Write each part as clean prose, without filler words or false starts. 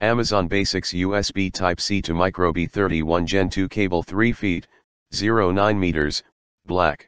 Amazon Basics USB Type-C to Micro B31 Gen 2 cable 3 feet, 0.9 meters, black.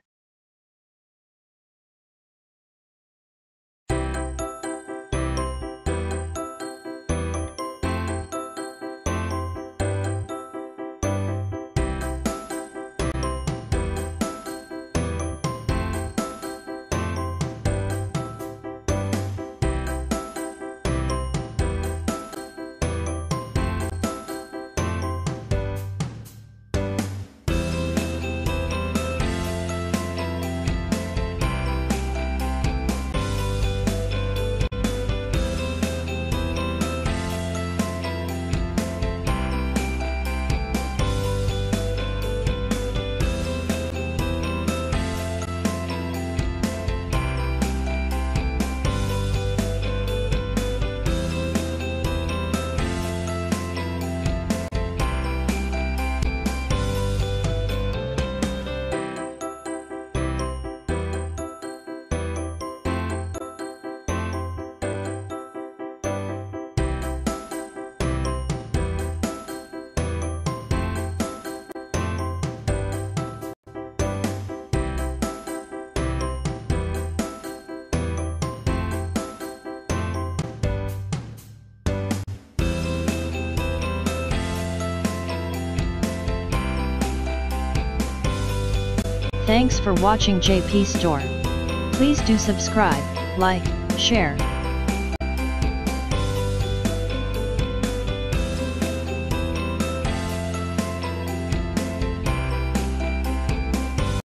Thanks for watching JP Store. Please do subscribe, like, share,